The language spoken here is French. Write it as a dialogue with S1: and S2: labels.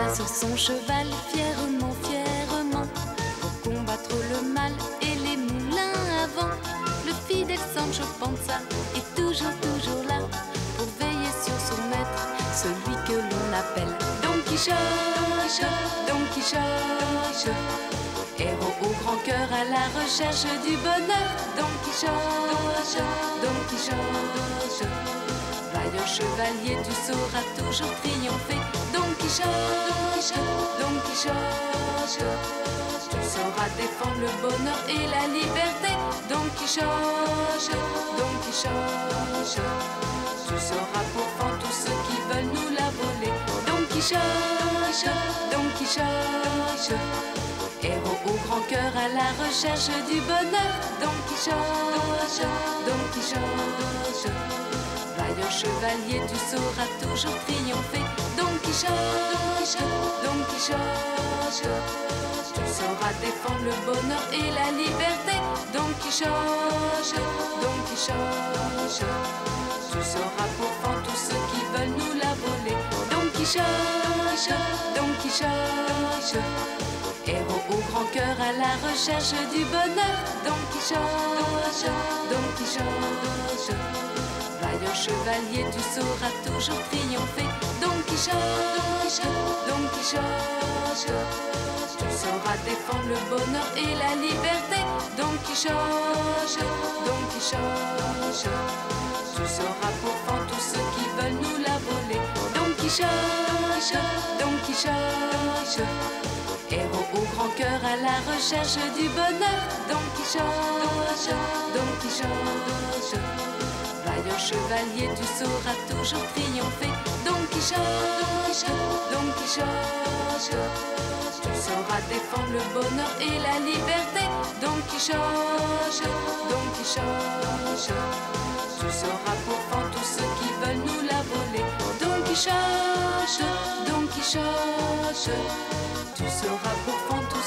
S1: sur son cheval, fièrement, fièrement, pour combattre le mal et les moulins à vent. Le fidèle Sancho Panza est toujours, toujours là, pour veiller sur son maître, celui que l'on appelle Don Quichotte. Don Quichotte, héros au grand cœur à la recherche du bonheur. Don Quichotte, Don Quichotte, vaillant chevalier, tu sauras toujours triompher. Don Quichotte, Don Quichotte, tu sauras défendre le bonheur et la liberté. Don Quichotte, Don Quichotte, tu sauras pourfendre tous ceux qui veulent nous la voler. Don Quichotte, Don Quichotte, héros au grand cœur à la recherche du bonheur. Don Quichotte, Don Quichotte, vaillant chevalier, tu sauras toujours triompher. Don Quichotte, Don Quichotte, tu sauras défendre le bonheur et la liberté. Don Quichotte, Don Quichotte, tu sauras pourfendre tous ceux qui veulent nous la voler. Don Quichotte, Don Quichotte, héros au grand cœur à la recherche du bonheur. Don Quichotte, Don Quichotte, vaillant chevalier, tu sauras toujours triompher. Don Quichotte, Don Quichotte, tu sauras défendre le bonheur et la liberté. Don Quichotte, Don Quichotte, tu sauras pourfendre tous ceux qui veulent nous la voler. Don Quichotte, Don Quichotte, héros au grand cœur à la recherche du bonheur. Don Quichotte, Don Quichotte, vaillant chevalier, tu sauras toujours triompher. Don Quichotte, Don Quichotte, tu sauras défendre le bonheur et la liberté. Don Quichotte, Don Quichotte, tu sauras pourfendre tous ceux qui veulent nous la voler. Don Quichotte, Don Quichotte, tu sauras pourfendre